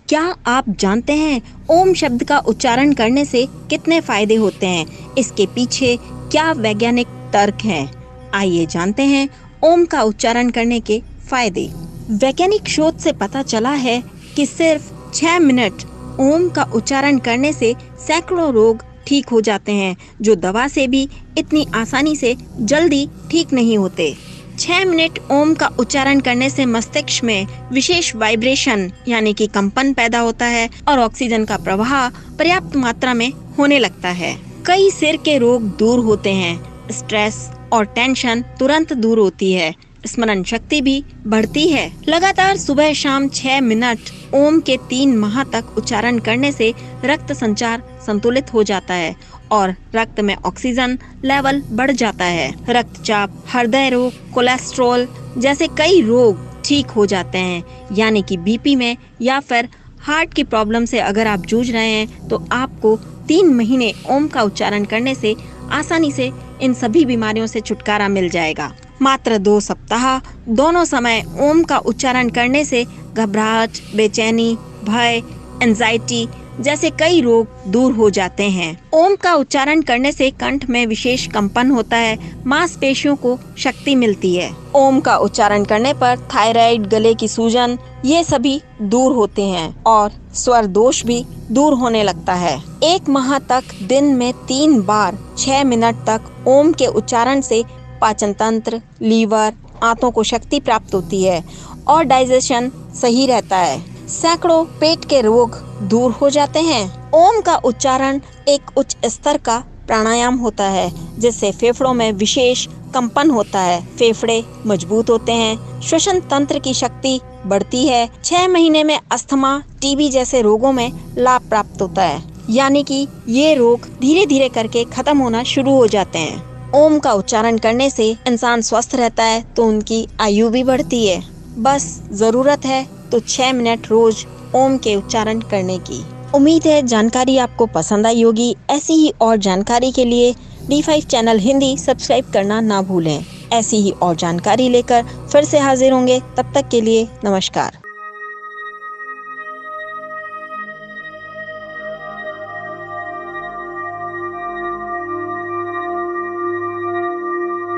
क्या आप जानते हैं ओम शब्द का उच्चारण करने से कितने फायदे होते हैं? इसके पीछे क्या वैज्ञानिक तर्क हैं? आइए जानते हैं ओम का उच्चारण करने के फायदे। वैज्ञानिक शोध से पता चला है कि सिर्फ 6 मिनट ओम का उच्चारण करने से सैकड़ों रोग ठीक हो जाते हैं, जो दवा से भी इतनी आसानी से जल्दी ठीक नहीं होते। 6 मिनट ओम का उच्चारण करने से मस्तिष्क में विशेष वाइब्रेशन यानी कि कंपन पैदा होता है और ऑक्सीजन का प्रवाह पर्याप्त मात्रा में होने लगता है। कई सिर के रोग दूर होते हैं, स्ट्रेस और टेंशन तुरंत दूर होती है, स्मरण शक्ति भी बढ़ती है। लगातार सुबह शाम 6 मिनट ओम के 3 माह तक उच्चारण करने से रक्त संचार संतुलित हो जाता है और रक्त में ऑक्सीजन लेवल बढ़ जाता है। रक्तचाप, हृदय रोग, कोलेस्ट्रॉल जैसे कई रोग ठीक हो जाते हैं। यानी कि बीपी में या फिर हार्ट की प्रॉब्लम से अगर आप जूझ रहे हैं तो आपको 3 महीने ओम का उच्चारण करने से आसानी से इन सभी बीमारियों से छुटकारा मिल जाएगा। मात्र 2 सप्ताह दोनों समय ओम का उच्चारण करने से घबराहट, बेचैनी, भय, एंजाइटी जैसे कई रोग दूर हो जाते हैं। ओम का उच्चारण करने से कंठ में विशेष कंपन होता है, मांसपेशियों को शक्ति मिलती है। ओम का उच्चारण करने पर थायराइड, गले की सूजन ये सभी दूर होते हैं और स्वर दोष भी दूर होने लगता है। 1 माह तक दिन में 3 बार 6 मिनट तक ओम के उच्चारण से पाचन तंत्र, लीवर, आंतों को शक्ति प्राप्त होती है और डाइजेशन सही रहता है। सैकड़ों पेट के रोग दूर हो जाते हैं। ओम का उच्चारण एक उच्च स्तर का प्राणायाम होता है, जिससे फेफड़ों में विशेष कंपन होता है, फेफड़े मजबूत होते हैं, श्वसन तंत्र की शक्ति बढ़ती है। 6 महीने में अस्थमा, टीबी जैसे रोगों में लाभ प्राप्त होता है, यानी कि ये रोग धीरे धीरे करके खत्म होना शुरू हो जाते हैं। ओम का उच्चारण करने से इंसान स्वस्थ रहता है तो उनकी आयु भी बढ़ती है। बस जरूरत है तो 6 मिनट रोज ओम के उच्चारण करने की। उम्मीद है जानकारी आपको पसंद आई होगी। ऐसी ही और जानकारी के लिए D5 चैनल हिंदी सब्सक्राइब करना ना भूलें। ऐसी ही और जानकारी लेकर फिर से हाजिर होंगे। तब तक के लिए नमस्कार।